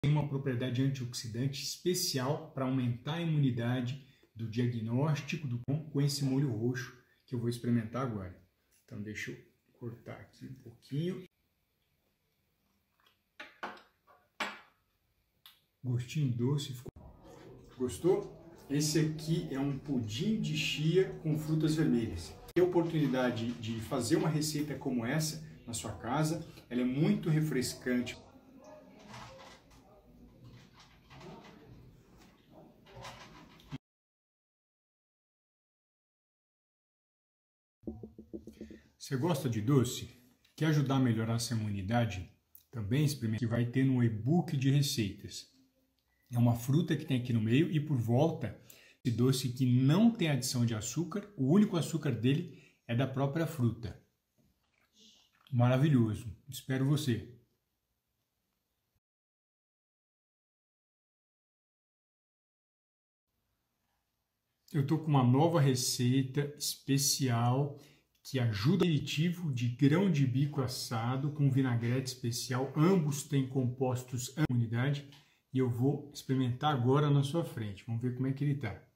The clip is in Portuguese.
tem uma propriedade antioxidante especial para aumentar a imunidade do diagnóstico com esse molho roxo que eu vou experimentar agora. Então deixa eu cortar aqui um pouquinho. Gostinho doce. Gostou? Esse aqui é um pudim de chia com frutas vermelhas. Tem a oportunidade de fazer uma receita como essa na sua casa. Ela é muito refrescante. Você gosta de doce? Quer ajudar a melhorar essa imunidade? Também experimente, que vai ter no e-book de receitas. É uma fruta que tem aqui no meio e por volta, esse doce que não tem adição de açúcar, o único açúcar dele é da própria fruta. Maravilhoso. Espero você. Eu estou com uma nova receita especial que ajuda o aperitivo de grão de bico assado com vinagrete especial. Ambos têm compostos imunidade e eu vou experimentar agora na sua frente. Vamos ver como é que ele está.